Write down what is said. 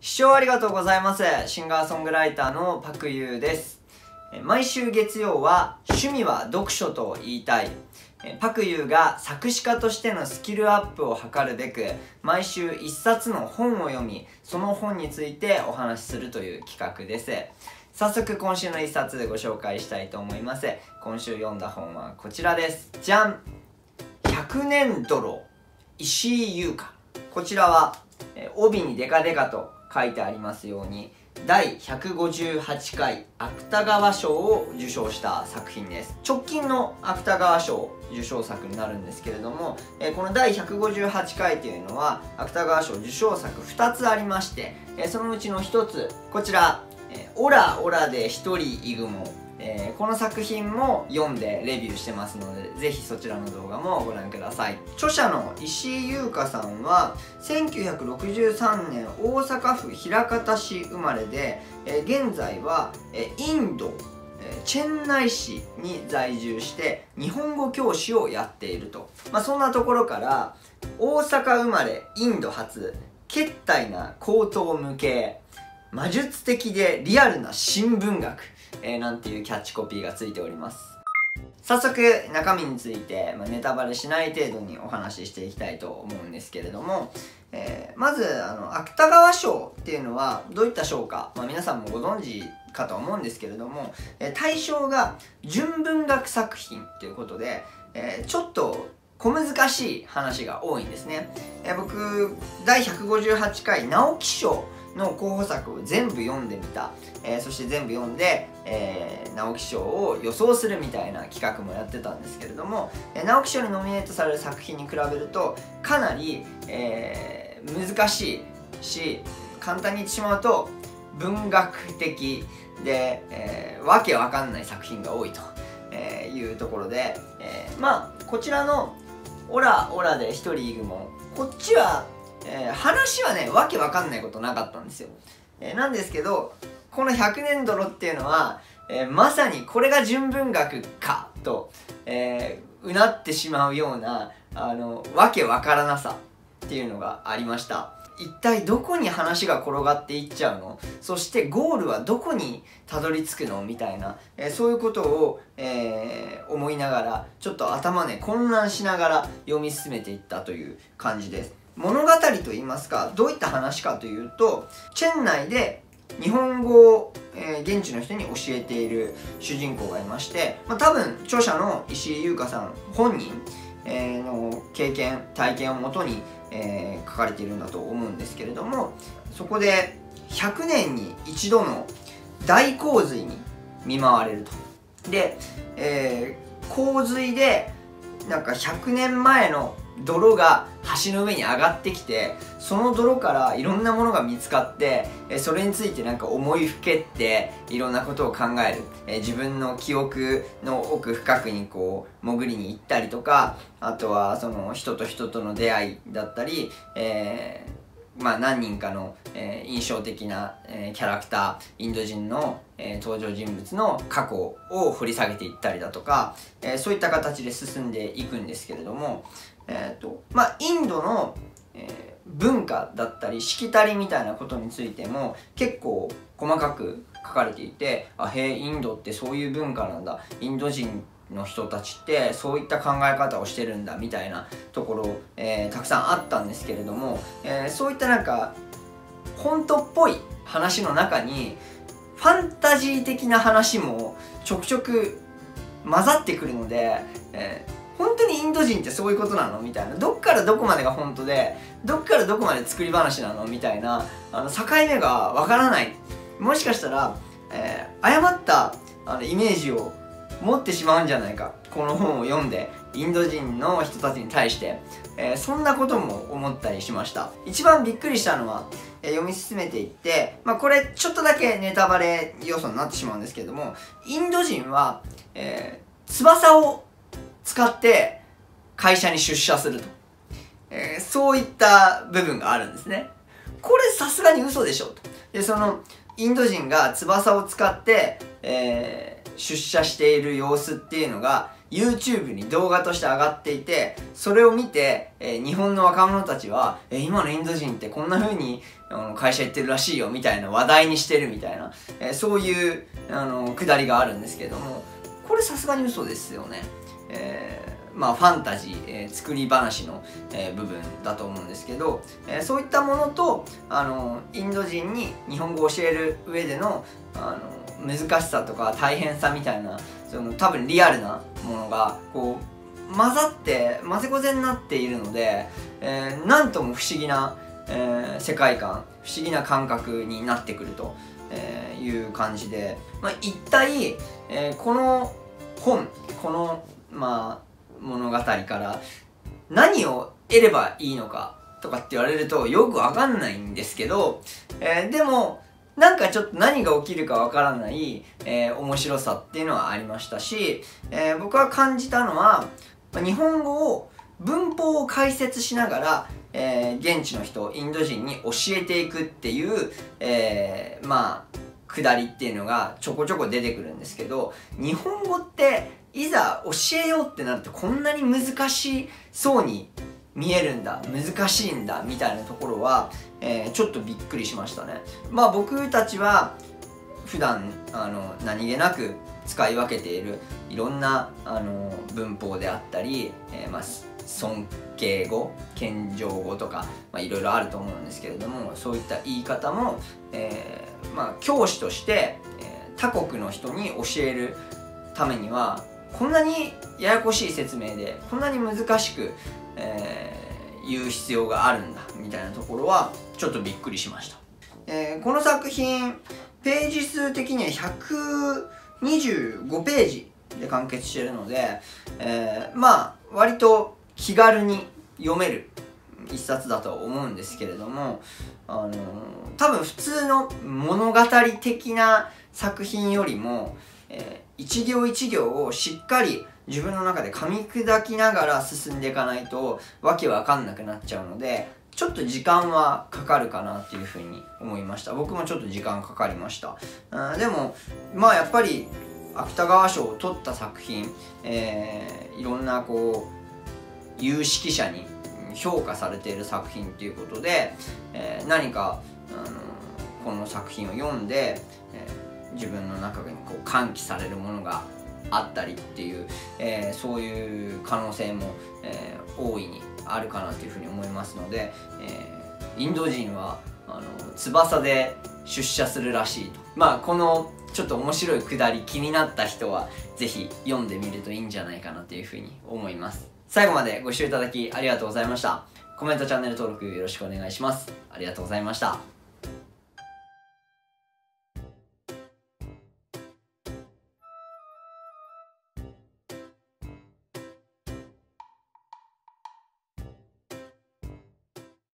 視聴ありがとうございます。シンガーソングライターのパクユーです。毎週月曜は趣味は読書と言いたい。パクユーが作詞家としてのスキルアップを図るべく毎週一冊の本を読み、その本についてお話しするという企画です。早速今週の一冊ご紹介したいと思います。今週読んだ本はこちらです。じゃん、100年泥、石井優香。こちらは帯にデカデカと書いてありますように第158回芥川賞を受賞した作品です。直近の芥川賞受賞作になるんですけれども、この第158回というのは芥川賞受賞作2つありまして、そのうちの1つこちら「オラオラで一人いぐも」この作品も読んでレビューしてますので、ぜひそちらの動画もご覧ください。著者の石井優香さんは1963年大阪府枚方市生まれで、現在はインドチェンナイ市に在住して日本語教師をやっていると、そんなところから大阪生まれインド発けったいな高等無形魔術的でリアルな新文学、なんていうキャッチコピーがついております。早速中身について、ネタバレしない程度にお話ししていきたいと思うんですけれども、まず芥川賞っていうのはどういった賞か、皆さんもご存知かと思うんですけれども、対象が純文学作品ということで、ちょっと小難しい話が多いんですね。僕第158回直木賞の候補作を全部読んでみた、そして全部読んで、直木賞を予想するみたいな企画もやってたんですけれども、直木賞にノミネートされる作品に比べるとかなり、難しいし、簡単に言ってしまうと文学的で、わけわかんない作品が多いというところで、こちらの「オラオラで一人いぐも」、こっちは話はね、わけわかんないことなかったんですよ。なんですけど、この100年泥っていうのは、まさにこれが純文学かと、うなってしまうようなわけわからなさっていうのがありました。一体どこに話が転がっていっちゃうの、そしてゴールはどこにたどり着くのみたいな、そういうことを、思いながらちょっと頭ね混乱しながら読み進めていったという感じです。物語といいますか、どういった話かというと、チェン内で日本語を、現地の人に教えている主人公がいまして、多分著者の石井優香さん本人、の経験体験をもとに、書かれているんだと思うんですけれども、そこで100年に一度の大洪水に見舞われると。で、洪水でなんか100年前の泥が橋の上に上がってきて、その泥からいろんなものが見つかって、それについてなんか思いふけっていろんなことを考える、自分の記憶の奥深くにこう潜りに行ったりとか、あとはその人と人との出会いだったり、何人かの、印象的な、キャラクター、インド人の、登場人物の過去を掘り下げていったりだとか、そういった形で進んでいくんですけれども、インドの、文化だったりしきたりみたいなことについても結構細かく書かれていて、へえ、インドってそういう文化なんだ、インド人の人たちってそういった考え方をしてるんだみたいなところ、たくさんあったんですけれども、そういったなんか本当っぽい話の中にファンタジー的な話もちょくちょく混ざってくるので、本当にインド人ってそういうことなのみたいな、どっからどこまでが本当でどっからどこまで作り話なのみたいな境目がわからない。もしかしたら、誤ったイメージを持ってしまうんじゃないか、この本を読んでインド人の人たちに対して、そんなことも思ったりしました。一番びっくりしたのは、読み進めていって、これちょっとだけネタバレ要素になってしまうんですけれども、インド人は、翼を使って会社に出社すると、そういった部分があるんですね。これさすがに嘘でしょと。でそのインド人が翼を使って、出社している様子っていうのが YouTube に動画として上がっていて、それを見て、日本の若者たちは、今のインド人ってこんな風に会社行ってるらしいよみたいな話題にしてるみたいな、そういうくだりがあるんですけども、これさすがに嘘ですよね。ファンタジー、作り話の、部分だと思うんですけど、そういったものとインド人に日本語を教える上での難しさとか大変さみたいな、多分リアルなものがこう混ざって混ぜこぜになっているので、なんとも不思議な、世界観、不思議な感覚になってくるという感じで、一体、この本、この物語から何を得ればいいのかとかって言われるとよくわかんないんですけど、でもなんかちょっと何が起きるかわからない、面白さっていうのはありましたし、僕が感じたのは日本語を文法を解説しながら、現地の人インド人に教えていくっていう、くだりっていうのがちょこちょこ出てくるんですけど、日本語っていざ教えようってなるとこんなに難しそうに見えるんだ、難しいんだみたいなところは、ちょっとびっくりしましたね。僕たちは普段何気なく使い分けているいろんな文法であったり、尊敬語、謙譲語とか、いろいろあると思うんですけれども、そういった言い方も、教師として、他国の人に教えるためにはこんなにややこしい説明でこんなに難しく、言う必要があるんだみたいなところはちょっとびっくりしました。この作品ページ数的には125ページで完結しているので、割と気軽に読める一冊だと思うんですけれども、多分普通の物語的な作品よりも、一行一行をしっかり自分の中で噛み砕きながら進んでいかないとわけわかんなくなっちゃうので、ちょっと時間はかかるかなっていうふうに思いました。僕もちょっと時間かかりました。でもやっぱり芥川賞を取った作品、いろんな有識者に評価されている作品っていうことで、何かこの作品を読んで、自分の中に喚起されるものがあったりっていう、そういう可能性も、大いにあるかなというふうに思いますので、インド人は翼で出社するらしいと。このちょっと面白いくだり気になった人はぜひ読んでみるといいんじゃないかなというふうに思います。最後までご視聴いただきありがとうございました。コメント、チャンネル登録よろしくお願いします。ありがとうございました。